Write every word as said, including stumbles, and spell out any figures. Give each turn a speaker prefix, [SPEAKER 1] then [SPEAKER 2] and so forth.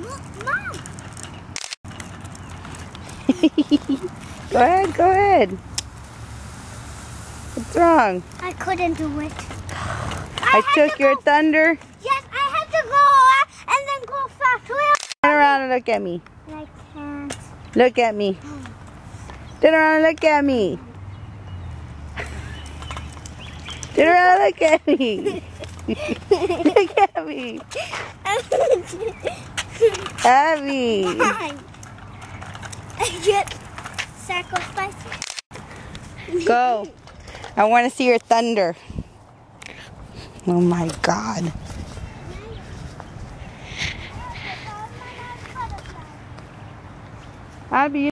[SPEAKER 1] Mom!
[SPEAKER 2] Go ahead, go ahead. What's wrong?
[SPEAKER 1] I couldn't do it.
[SPEAKER 2] I, I took to your go. thunder.
[SPEAKER 1] Yes, I had to go uh, and then go fast.
[SPEAKER 2] Turn around and look at me.
[SPEAKER 1] I can't.
[SPEAKER 2] Look at me. Turn around and look at me. Turn around and look at me. Look at me. Abby.
[SPEAKER 1] I get sacrificed.
[SPEAKER 2] Go. I want to see your thunder. Oh my God. Abby.